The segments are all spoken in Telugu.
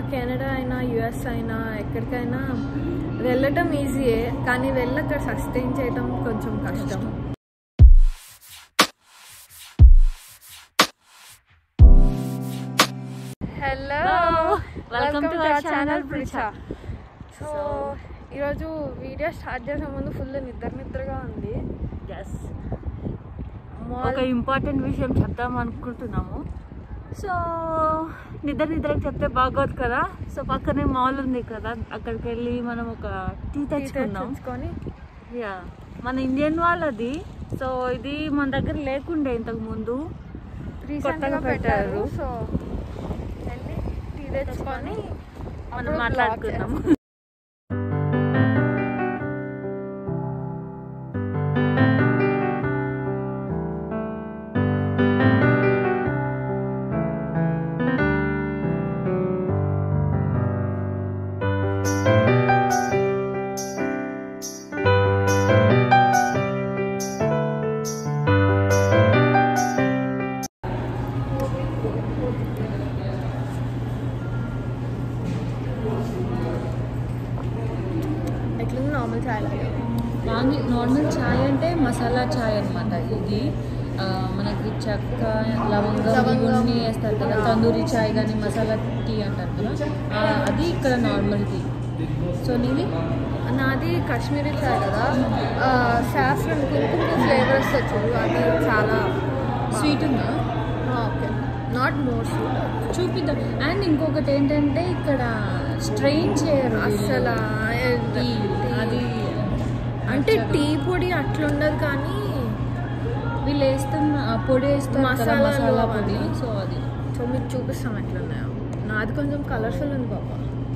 కెనడా అయినా యుఎస్ అయినా ఎక్కడికైనా వెళ్ళటం ఈజీయే, కానీ వెళ్ళి అక్కడ సస్టైన్ చేయడం కొంచెం కష్టం. Hello, welcome to our channel Pricha. So ఈరోజు వీడియో స్టార్ట్ చేసే ముందు ఫుల్ నిద్రగా ఉంది. ఒక ఇంపార్టెంట్ విషయం చెప్దాం అనుకుంటున్నాము. సో నిద్రకు చెప్తే బాగోదు కదా. సో పక్కనే మాల్ ఉంది కదా, అక్కడికి వెళ్ళి మనం ఒక టీ తెచ్చుకొని యా మన ఇండియన్ వాళ్ళది. సో ఇది మన దగ్గర లేకుండే, ఇంతకు ముందు కొత్తగా పెట్టారు. సో వెళ్ళి టీ తెచ్చుకొని మనం మాట్లాడుకున్నాము. నార్మల్ చాయ్ అంటే మసాలా చాయ్ అనమాట. ఇది మనకి చెక్క, లవంగం ఇవన్నీ వేస్తారు కదా. తందూరి చాయ్ కానీ మసాలా టీ అంటారు కదా, అది ఇక్కడ నార్మల్ టీ. సో నాది కాశ్మీరీ చాయ్ కదా, సాఫ్రన్ కుంకుమ ఫ్లేవర్స్ వచ్చారు. అది చాలా స్వీట్ ఉందా? Okay, not more sweet. చూపిద్దాం. అండ్ ఇంకొకటి ఏంటంటే ఇక్కడ స్ట్రెయిన్ చేయరు అసలు. అది అంటే టీ పొడి అట్లుండదు, కానీ వీళ్ళు వేస్తున్న పొడి వేస్తారు మసాలా పొడి. సో అది మీకు చూపిస్తాం ఎట్లున్నాయో. నాది కొంచెం కలర్ఫుల్ ఉంది బాబా.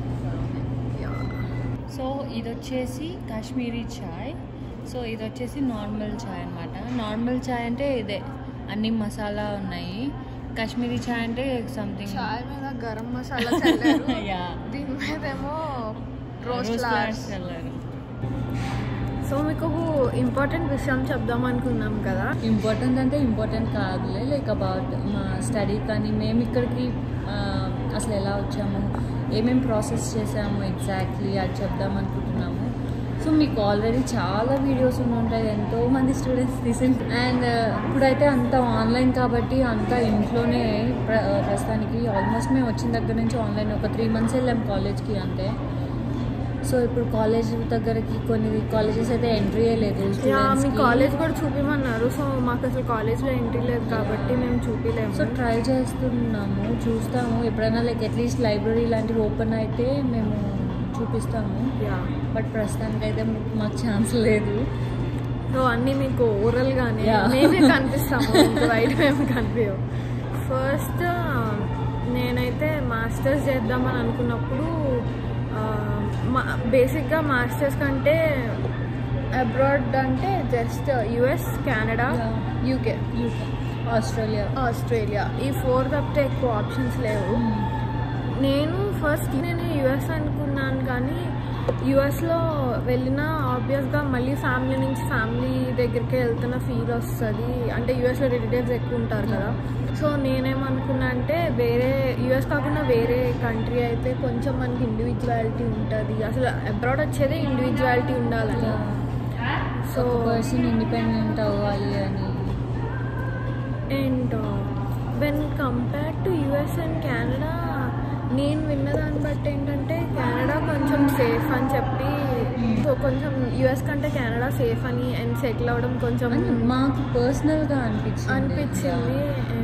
సో ఇది వచ్చేసి కాశ్మీరీ చాయ్. సో ఇది వచ్చేసి నార్మల్ చాయ్ అనమాట. నార్మల్ చాయ్ అంటే ఇదే, అన్ని మసాలా ఉన్నాయి. కాశ్మీరీ చాయ్ అంటే సంథింగ్, చాయ్ మీద గరం మసాలా చల్లారు, దీని మీద ఏమో రోజ్ ఫ్లవర్స్ చల్లారు. సో మీకు ఇంపార్టెంట్ విషయం చెప్దాం అనుకున్నాం కదా. ఇంపార్టెంట్ అంటే ఇంపార్టెంట్ కాదులే, లైక్ అబౌట్ మా స్టడీ. కానీ మేము ఇక్కడికి అసలు ఎలా వచ్చాము, ఏమేమి ప్రాసెస్ చేసాము ఎగ్జాక్ట్లీ అది చెప్దాం అనుకుంటున్నాము. సో మీకు ఆల్రెడీ చాలా వీడియోస్ ఉంటాయి, ఎంతోమంది స్టూడెంట్స్ తీసింది. అండ్ ఇప్పుడైతే అంత ఆన్లైన్ కాబట్టి అంతా ఇంట్లోనే ప్రస్తుతానికి. ఆల్మోస్ట్ మేము వచ్చిన దగ్గర నుంచి ఆన్లైన్. ఒక 3 months వెళ్ళాము కాలేజ్కి అంతే. సో ఇప్పుడు కాలేజ్ దగ్గరకి కొన్ని కాలేజెస్ అయితే ఎంట్రీ లేదు. మీ కాలేజ్ కూడా చూపిమన్నారు. సో మాకు అసలు కాలేజ్లో ఎంట్రీ లేదు కాబట్టి మేము చూపించలేము. సో ట్రై చేస్తున్నాము, చూస్తాము. ఎప్పుడైనా లైక్ అట్లీస్ట్ లైబ్రరీ లాంటివి ఓపెన్ అయితే మేము చూపిస్తాము. బట్ ప్రస్తుతానికి అయితే మాకు ఛాన్స్ లేదు. సో అన్నీ మీకు ఓరల్గానే మేమే కనిపిస్తాము, బయట మేము కనిపించవు. ఫస్ట్ నేనైతే మాస్టర్స్ చేద్దామని అనుకున్నప్పుడు బేసిక్గా మాస్టర్స్ కంటే అబ్రాడ్ అంటే just US, Canada, UK, Australia ఈ 4 తప్పితే ఎక్కువ ఆప్షన్స్ లేవు. నేను యుఎస్ అనుకున్నాను, కానీ యుఎస్లో వెళ్ళినా ఆబ్వియస్గా మళ్ళీ ఫ్యామిలీ దగ్గరికి వెళ్తున్న ఫీల్ వస్తుంది. అంటే యుఎస్లో రిలేటివ్స్ ఎక్కువ ఉంటారు కదా. సో నేనేమనుకున్నా అంటే వేరే యుఎస్ కాకుండా వేరే కంట్రీ అయితే కొంచెం మనకి ఇండివిజువాలిటీ ఉంటుంది. అసలు అబ్రాడ్ వచ్చేదే ఇండివిజువాలిటీ ఉండాలని. సో పర్సన్ ఇండిపెండెంట్ అవ్వాలి అని. And when compare to US and Canada, నేను విన్నదాన్ని బట్టి ఏంటంటే కెనడా కొంచెం సేఫ్ అని చెప్పి, సో కొంచెం యుఎస్ కంటే కెనడా సేఫ్ అని అండ్ సెటిల్ అవ్వడం కొంచెం మాకు పర్సనల్గా అనిపించింది.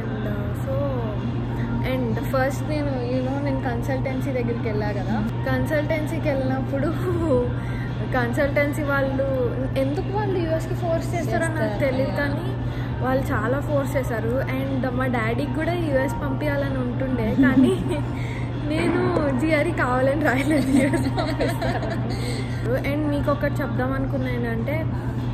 అండ్ ఫస్ట్ నేను కన్సల్టెన్సీ దగ్గరికి వెళ్ళా కదా. కన్సల్టెన్సీకి వెళ్ళినప్పుడు కన్సల్టెన్సీ వాళ్ళు ఎందుకు యుఎస్కి ఫోర్స్ చేస్తారో నాకు తెలియదు, కానీ వాళ్ళు చాలా ఫోర్స్ చేశారు. అండ్ మా డాడీకి కూడా యుఎస్ పంపించాలని ఉంటుండే, కానీ నేను జిఆర్ఈ కావాలని రాయలేదు యుఎస్ పంపిస్తారు. అండ్ మీకు ఒకటి చెప్దాం అనుకున్నా ఏంటంటే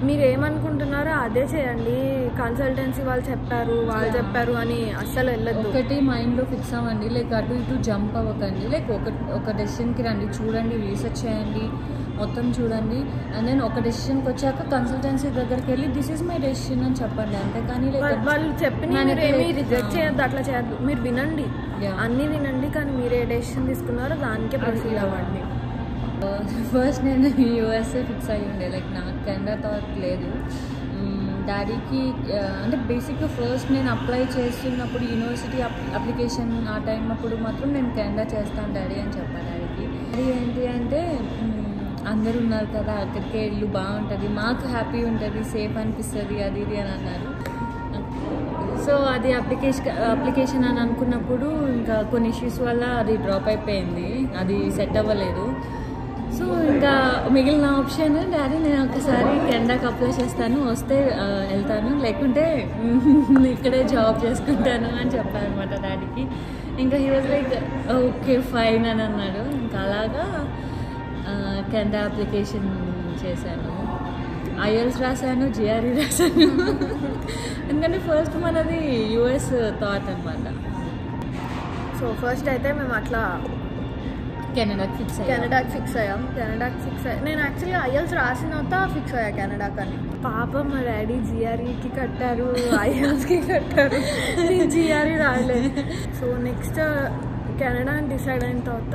మీరు ఏమనుకుంటున్నారో అదే చేయండి, కన్సల్టెన్సీ వాళ్ళు చెప్పారు అని అస్సలు వెళ్ళద్దు. ఒకటి మైండ్లో ఫిక్స్ అవ్వండి, లైక్ అటు ఇటు జంప్ అవ్వకండి. లైక్ ఒక డెసిషన్కి రండి, చూడండి, రీసెర్చ్ చేయండి, మొత్తం చూడండి. అండ్ దెన్ ఒక డెసిషన్కి వచ్చాక కన్సల్టెన్సీ దగ్గరికి వెళ్ళి దిస్ ఈజ్ మై డెసిషన్ అని చెప్పండి. అంతేకాని వాళ్ళు చెప్పిన రిజెక్ట్ చేయొద్దు, అట్లా చేయద్దు. మీరు వినండి, అన్నీ వినండి, కానీ మీరు ఏ డెసిషన్ తీసుకున్నారో దానికే ప్రొసీడ్ అవ్వండి. ఫస్ట్ నేను యూఎస్ఏ ఫిక్స్ అయ్యి ఉండే, లైక్ నాకు కెనడా థాట్ లేదు. డాడీకి అంటే బేసిక్గా ఫస్ట్ నేను అప్లై చేస్తున్నప్పుడు యూనివర్సిటీ అప్లికేషన్ ఆ టైం అప్పుడు మాత్రం నేను కెనడా చేస్తాను డాడీ అని చెప్పాను డాడీకి. డాడీ ఏంటి అంటే అందరూ ఉన్నారు కదా, అక్కడికే ఇల్లు బాగుంటుంది, మాకు హ్యాపీ ఉంటుంది, సేఫ్ అనిపిస్తుంది, అది ఇది అని అన్నారు. సో అది అప్లికేషన్ అని అనుకున్నప్పుడు ఇంకా కొన్ని ఇష్యూస్ వల్ల అది డ్రాప్ అయిపోయింది, అది సెట్ అవ్వలేదు. సో ఇంకా మిగిలిన ఆప్షన్ డాడీ నేను ఒకసారి కెనడాకి అప్లై చేస్తాను, వస్తే వెళ్తాను, లేకుంటే ఇక్కడే జాబ్ చేసుకుంటాను అని చెప్పాను అనమాట డాడీకి. ఇంకా he was like okay fine అని అన్నాడు. ఇంకా అలాగా కెనడా అప్లికేషన్ చేశాను, ఐఎల్స్ రాశాను, జిఆర్ఈ రాశాను. ఎందుకంటే ఫస్ట్ మనది యూఎస్ థాట్ అనమాట. సో ఫస్ట్ అయితే మేము అట్లా కెనడాకి ఫిక్స్ అయ్యాం. నేను యాక్చువల్లీ ఐఎల్స్ రాసిన తర్వాత ఫిక్స్ అయ్యా కెనడాకి అని. పాపం మా డాడీ జిఆర్ఈకి కట్టారు, ఐఎల్స్కి కట్టారు, నేను జిఆర్ఈ రాయలేదు. సో నెక్స్ట్ కెనడా అని డిసైడ్ అయిన తర్వాత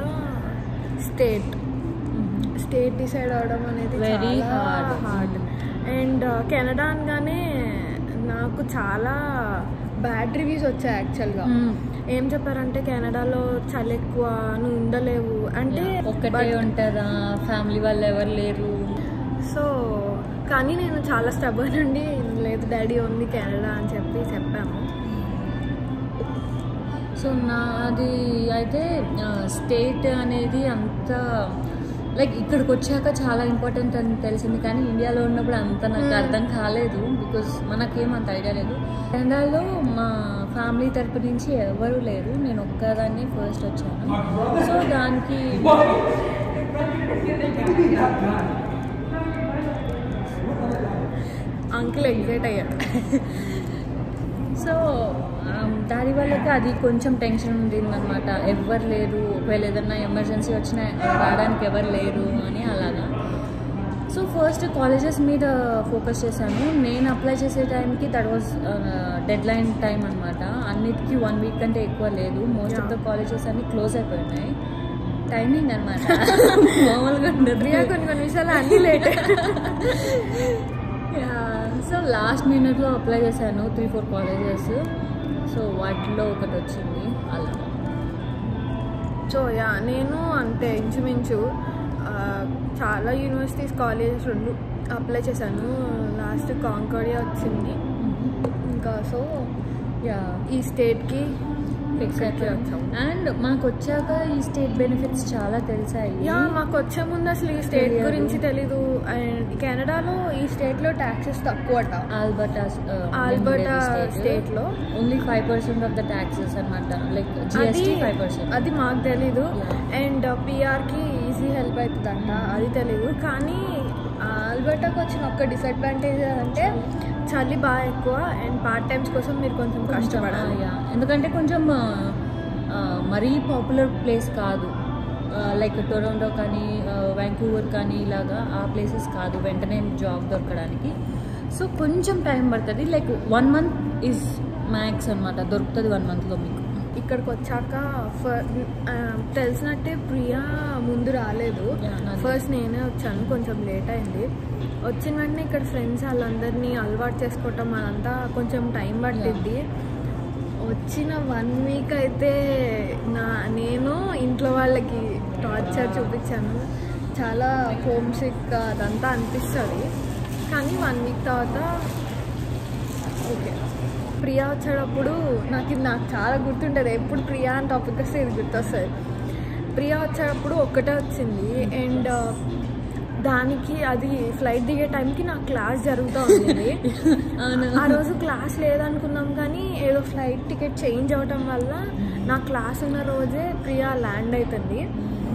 స్టేట్ డిసైడ్ అవడం అనేది వెరీ హార్డ్. అండ్ కెనడా అనగానే నాకు చాలా బ్యాడ్ రివ్యూస్ వచ్చాయి యాక్చువల్గా. ఏం చెప్పారంటే కెనడాలో చలి ఎక్కువ, నువ్వు ఉండలేవు, అంటే ఒక్కటే ఉంటారా, ఫ్యామిలీ వాళ్ళు ఎవరు లేరు. సో కానీ నేను చాలా స్టబర్న్ అండి, లేదు డాడీ ఉంది కెనడా అని చెప్పాము. సో నాది అయితే స్టేట్ అనేది అంత లైక్ ఇక్కడికి వచ్చాక చాలా ఇంపార్టెంట్ అని తెలిసింది, కానీ ఇండియాలో ఉన్నప్పుడు అంత నాకు అర్థం కాలేదు, బికాజ్ మనకేం అంత ఐడియా లేదు. కెనడాలో మా ఫ్యామిలీ తరపు నుంచి ఎవరు లేరు, నేను ఒక్కదాన్ని ఫస్ట్ వచ్చాను. సో దానికి అంకుల్ ఎగ్జైట్ అయ్యాడు. సో దాని వల్లకి అది కొంచెం టెన్షన్ ఉండిందనమాట, ఎవరు లేరు, ఒకవేళ ఏదన్నా ఎమర్జెన్సీ వచ్చినా రావడానికి ఎవరు లేరు అని అలాగా. సో ఫస్ట్ కాలేజెస్ మీద ఫోకస్ చేశాను. నేను అప్లై చేసే టైంకి that was deadline time అనమాట, అన్నిటికీ 1 వీక్ కంటే ఎక్కువ లేదు. మోస్ట్ ఆఫ్ ద కాలేజెస్ అన్ని క్లోజ్ అయిపోయినాయి. టైమింగ్ అనమాట మామూలుగా ఉండదు, కొన్ని విషయాలు అన్నీ లేట్. సో లాస్ట్ మినిట్లో అప్లై చేశాను 3-4 కాలేజెస్. సో వాటిలో ఒకటి వచ్చింది అలా. సో నేను అంతే ఇంచుమించు చాలా యూనివర్సిటీస్ కాలేజెస్ 2 అప్లై చేశాను. లాస్ట్ కాంకార్డియా వచ్చింది. ఇంకా సో ఈ స్టేట్కి ఫిక్స్ వచ్చాము. అండ్ మాకు వచ్చాక ఈ స్టేట్ బెనిఫిట్స్ చాలా తెలిసాయి. మాకు వచ్చే ముందు అసలు ఈ స్టేట్ గురించి తెలీదు. అండ్ కెనడాలో ఈ స్టేట్లో ట్యాక్సెస్ తక్కువట. ఆల్బర్టా స్టేట్లో ఓన్లీ 5% ఆఫ్ ద ట్యాక్సెస్ అనమాట, లైక్ GST 5%. అది మాకు తెలీదు. అండ్ పిఆర్కి ఈజీ హెల్ప్ అవుతుందంట, అది తెలీదు. కానీ ఆల్బర్టాకి వచ్చిన ఒక్క డిసడ్వాంటేజ్ అంటే చలి బాగా ఎక్కువ, అండ్ పార్ట్ టైమ్స్ కోసం మీరు కొంచెం కష్టపడాలి. ఎందుకంటే కొంచెం మరీ పాపులర్ ప్లేస్ కాదు, లైక్ టొరంటో కానీ వ్యాంకూవర్ కానీ ఇలాగా ఆ ప్లేసెస్ కాదు వెంటనే జాబ్ దొరకడానికి. సో కొంచెం టైం పడుతుంది, లైక్ 1 month ఈజ్ మ్యాక్స్ అనమాట, దొరుకుతుంది 1 monthలో మీకు. ఇక్కడికి వచ్చాక తెలిసినట్టే ప్రియా ముందు రాలేదు, ఫస్ట్ నేనే వచ్చాను, కొంచెం లేట్ అయింది. వచ్చిన వెంటనే ఇక్కడ ఫ్రెండ్స్ వాళ్ళందరినీ అలవాటు చేసుకోవటం అదంతా కొంచెం టైం పట్టిద్ది. వచ్చిన 1 week అయితే నేను ఇంట్లో వాళ్ళకి టార్చర్ చూపించాను, చాలా హోమ్ సిక్ అదంతా అనిపిస్తుంది. కానీ 1 week తర్వాత ఓకే. ప్రియా వచ్చేటప్పుడు నాకు చాలా గుర్తుంటుంది, ఎప్పుడు ప్రియా అని టాపిక్ వస్తే ఇది గుర్తొస్తుంది. ప్రియా వచ్చేటప్పుడు ఒక్కటే వచ్చింది. అండ్ దానికి అది ఫ్లైట్ దిగే టైంకి నాకు క్లాస్ జరుగుతూ ఉంది. ఆ రోజు క్లాస్ లేదనుకున్నాం, కానీ ఏదో ఫ్లైట్ టికెట్ చేంజ్ అవ్వటం వల్ల నా క్లాస్ ఉన్న రోజే ప్రియా ల్యాండ్ అవుతుంది.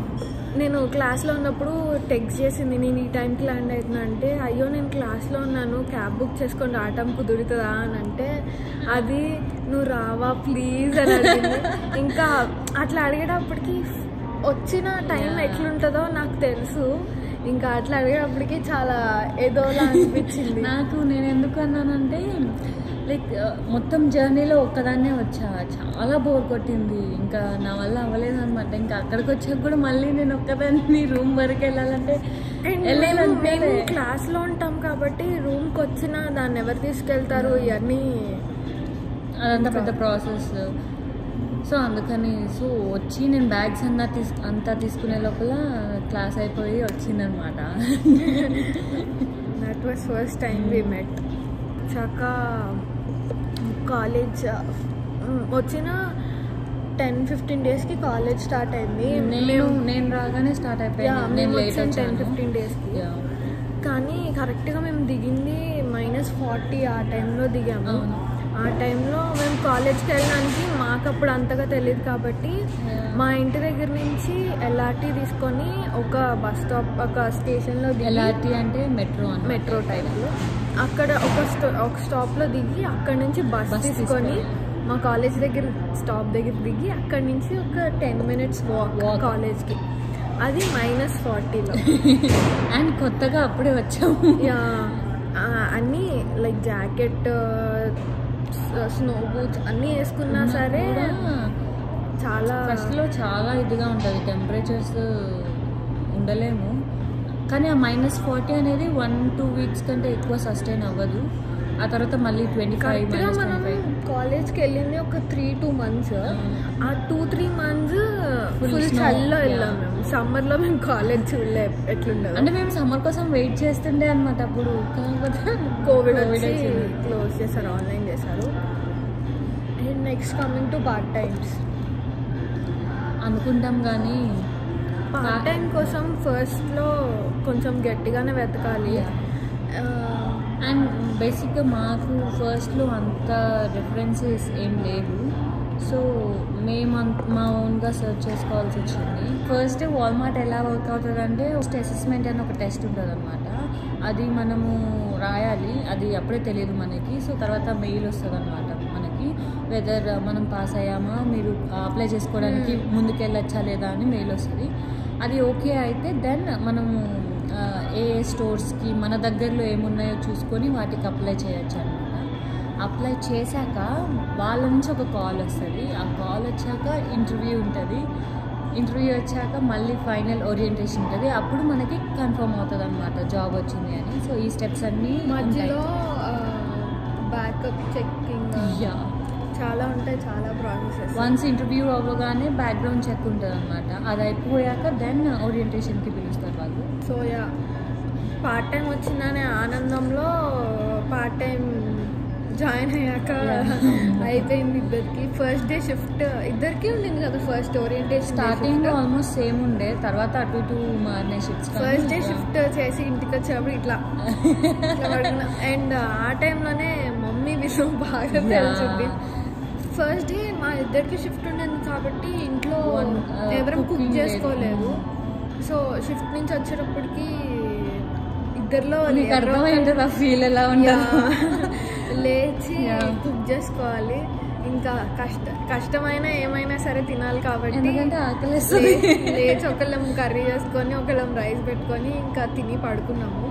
నేను క్లాస్లో ఉన్నప్పుడు టెక్స్ట్ చేసింది, నేను ఈ టైంకి ల్యాండ్ అవుతున్నా అంటే, అయ్యో నేను క్లాస్లో ఉన్నాను, క్యాబ్ బుక్ చేసుకొని రావటం కుదురుతుందా అని అంటే, అది నువ్వు రావా ప్లీజ్ అని అడిగింది. ఇంకా అట్లా అడిగేటప్పటికి వచ్చిన టైం ఎట్లుంటుందో నాకు తెలుసు. ఇంకా అట్లా అడిగేటప్పటికి చాలా ఏదోలా అనిపించింది నాకు. నేను ఎందుకు అన్నానంటే లైక్ మొత్తం జర్నీలో ఒక్కదాన్నే వచ్చా, చాలా బోర్ కొట్టింది, ఇంకా నా వల్ల అవ్వలేదు అనమాట. ఇంకా అక్కడికి వచ్చాక కూడా మళ్ళీ నేను ఒక్కదాన్ని రూమ్ వరకు వెళ్ళాలంటే మేము క్లాస్లో ఉంటాం కాబట్టి రూమ్కి వచ్చిన దాన్ని ఎవరు తీసుకెళ్తారు, ఇవన్నీ అదంతా పెద్ద ప్రాసెస్. సో అందుకని వచ్చి నేను బ్యాగ్స్ అంతా తీసుకునే లోపల క్లాస్ అయిపోయి వచ్చిందనమాట. That was first time we met. చాక కాలేజ్ వచ్చిన 10-15 డేస్కి కాలేజ్ స్టార్ట్ అయింది. నేను రాగానే స్టార్ట్ అయిపోయింది. నేను లేట్ 10-15 డేస్కి. కానీ కరెక్ట్గా మేము దిగింది -40 ఆ టైంలో దిగాము. ఆ టైంలో మేము కాలేజ్కి వెళ్ళడానికి మాకు అప్పుడు అంతగా తెలియదు కాబట్టి మా ఇంటి దగ్గర నుంచి LRT తీసుకొని ఒక బస్ స్టాప్, ఒక స్టేషన్లో దిగి, LRT అంటే మెట్రో టైప్లో, అక్కడ ఒక స్టాప్లో దిగి అక్కడ నుంచి బస్ తీసుకొని మా కాలేజ్ దగ్గర స్టాప్ దగ్గర దిగి అక్కడి నుంచి ఒక 10 minutes వాక్ కాలేజ్కి. అది -40లో. అండ్ కొత్తగా అప్పుడే వచ్చాము. అన్నీ లైక్ జాకెట్, స్నో బూట్స్ అన్నీ వేసుకున్నా సరే చాలా ఫస్ట్లో చాలా ఇదిగా ఉంటుంది, టెంపరేచర్స్ ఉండలేము. కానీ ఆ -40 అనేది 1-2 weeks కంటే ఎక్కువ సస్టైన్ అవ్వదు. ఆ తర్వాత మళ్ళీ 25 మనం కాలేజ్కి వెళ్ళింది ఒక 3-2 months. ఆ 2-3 months ఫుల్ చల్లో వెళ్ళాం మేము. సమ్మర్లో మేము కాలేజ్ చూడలే ఎట్లుండదు. అంటే మేము సమ్మర్ కోసం వెయిట్ చేస్తుండే అనమాట. అప్పుడు కాకపోతే కోవిడ్ వచ్చి క్లోజ్ చేశారు, ఆన్లైన్ చేశారు. And next coming to part times అనుకుంటాం. కానీ పార్ట్ టైం కోసం ఫస్ట్లో కొంచెం గట్టిగానే వెతకాలి. అండ్ బేసిక్గా మాకు ఫస్ట్లో అంత రిఫరెన్సెస్ ఏం లేవు. సో మేము మా ఓన్గా సెర్చ్ చేసుకోవాల్సి వచ్చింది. ఫస్ట్ వాల్మార్ట్ ఎలా వర్క్ అవుతుంది అంటే అసెస్మెంట్ అని ఒక టెస్ట్ ఉంటుంది అనమాట. అది మనము రాయాలి, అది అప్పుడే తెలియదు మనకి. సో తర్వాత మెయిల్ వస్తుంది అనమాట మనకి, వెదర్ మనం పాస్ అయ్యామా, మీరు అప్లై చేసుకోవడానికి ముందుకెళ్ళొచ్చా లేదా అని మెయిల్ వస్తుంది. అది ఓకే అయితే దెన్ మనము ఏ స్టోర్స్కి మన దగ్గరలో ఏమున్నాయో చూసుకొని వాటికి అప్లై చేయొచ్చు అనమాట. అప్లై చేశాక వాళ్ళ నుంచి ఒక కాల్ వస్తుంది. ఆ కాల్ వచ్చాక ఇంటర్వ్యూ ఉంటుంది. ఇంటర్వ్యూ వచ్చాక మళ్ళీ ఫైనల్ ఓరియంటేషన్ ఉంటుంది. అప్పుడు మనకి కన్ఫర్మ్ అవుతుంది అనమాట జాబ్ వచ్చింది అని. సో ఈ స్టెప్స్ అన్నీ మధ్యలో బ్యాకప్ చెక్కింగ్ చాలా ఉంటాయి, చాలా ప్రాసెసెస్. వన్స్ ఇంటర్వ్యూ అవ్వగానే బ్యాక్గ్రౌండ్ చెక్ ఉంటుంది అనమాట. అది అయిపోయాక దెన్ ఓరియంటేషన్కి పిలుస్తారు వాళ్ళు. సో పార్ట్ టైం వచ్చిందనే ఆనందంలో పార్ట్ టైం జాయిన్ అయ్యాక అయిపోయింది ఇద్దరికి. ఫస్ట్ డే షిఫ్ట్ ఇద్దరికి ఉండింది కదా. First orientation starting almost same ఉండే, తర్వాత అటు ఇటు మారిన షిఫ్ట్స్. ఫస్ట్ డే షిఫ్ట్ చేసి ఇంటికి వచ్చేటప్పుడు ఇట్లా అండ్ ఆ టైంలోనే మమ్మీ విషయం బాగా తెలిసింది. ఫస్ట్ డే మా ఇద్దరికి షిఫ్ట్ ఉండేది కాబట్టి ఇంట్లో ఎవరం కుక్ చేసుకోలేదు. సో షిఫ్ట్ నుంచి వచ్చేటప్పటికి ఇద్దరిలో ఫీల్ ఎలా ఉంటుందో లేచి కుక్ చేసుకోవాలి. ఇంకా కష్టమైన ఏమైనా సరే తినాలి కాబట్టి లేచి ఒకళ్ళం కర్రీ చేసుకొని ఒకళ్ళం రైస్ పెట్టుకొని ఇంకా తిని పడుకున్నాము.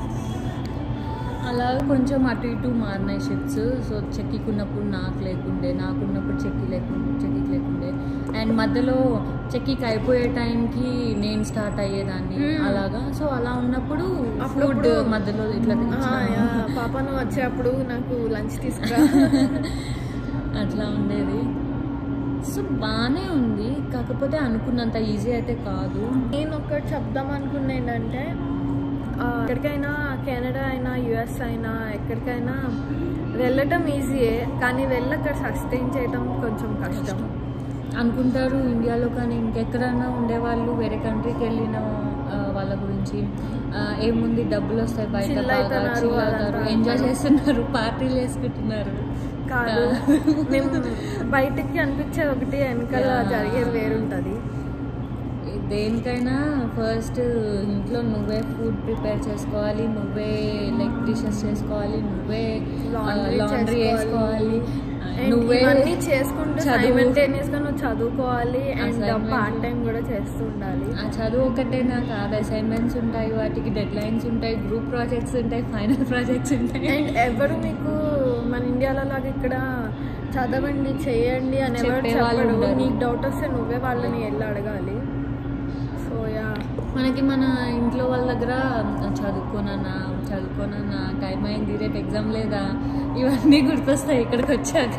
అలా కొంచెం అటు ఇటు మారినాయి షిఫ్ట్స్. సో చెక్కికి ఉన్నప్పుడు నాకున్నప్పుడు చెక్కి లేకుండే అండ్ మధ్యలో చెక్కికి అయిపోయే టైంకి నేను స్టార్ట్ అయ్యేదాన్ని అలాగా. సో అలా ఉన్నప్పుడు ఫుడ్ మధ్యలో ఇట్లా పాప నువ్వు వచ్చేటప్పుడు నాకు లంచ్ తీసుకురా అట్లా ఉండేది. సో బాగానే ఉంది, కాకపోతే అనుకున్నంత ఈజీ అయితే కాదు. నేను ఒకటి చెప్దాం అనుకున్నా ఏంటంటే, ఎక్కడికైనా కెనడా అయినా US అయినా ఎక్కడికైనా వెళ్ళటం ఈజీయే, కానీ అక్కడ సస్టైన్ చేయటం కొంచెం కష్టం అనుకుంటారు ఇండియాలో. కానీ ఇంకెక్కడైనా ఉండేవాళ్ళు వేరే కంట్రీకి వెళ్ళిన వాళ్ళ గురించి ఏముంది, డబ్బులు వస్తాయి, బయట ఎంజాయ్ చేస్తున్నారు, పార్టీలు వేసుకుంటున్నారు. కాదు, మేము బయటకి అనిపించేది ఒకటి, వెనకాల జరిగేది వేరుంటుంది. దేనికైనా ఫస్ట్ ఇంట్లో నువ్వే ఫుడ్ ప్రిపేర్ చేసుకోవాలి, నువ్వే లైక్ డిషెస్ చేసుకోవాలి, నువ్వే లాండ్రీ వేసుకోవాలి, నువ్వే అన్ని చేసుకుంటూ సైమల్టేనియస్ గా నువ్వు చదువుకోవాలి అండ్ పార్ట్ టైం కూడా చేస్తూ ఉండాలి. ఆ చదువు ఒకటేనా కాదు, అసైన్మెంట్స్ ఉంటాయి, వాటికి డెడ్ లైన్స్ ఉంటాయి, గ్రూప్ ప్రాజెక్ట్స్ ఉంటాయి, ఫైనల్ ప్రాజెక్ట్స్ ఉంటాయి. అండ్ ఎవరు మీకు మన ఇండియాలో లాగా ఇక్కడ చదవండి చేయండి అని ఎవరు చెప్పరు. నీకు డౌట్ వస్తే నువ్వే వాళ్ళని వెళ్ళి అడగాలి. సో యా, మనకి మన ఇంట్లో వాళ్ళ దగ్గర చదువుకోనన్నా టైం అయింది, రేపు ఎగ్జామ్ లేదా, ఇవన్నీ గుర్తొస్తాయి ఇక్కడికి వచ్చాక.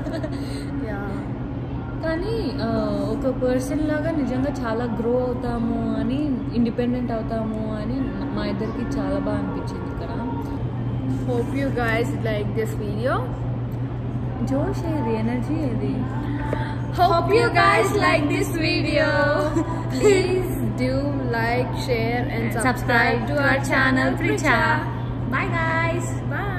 కానీ ఒక పర్సన్ లాగా నిజంగా చాలా గ్రో అవుతాము అని, ఇండిపెండెంట్ అవుతాము అని మా ఇద్దరికి చాలా బాగా అనిపించింది ఇక్కడ. Hope you guys like this video. జోష్ ఏది, ఎనర్జీ ఏది. Hope you guys like this video. Please do like, share and subscribe to our channel Pricha. Bye guys. Bye.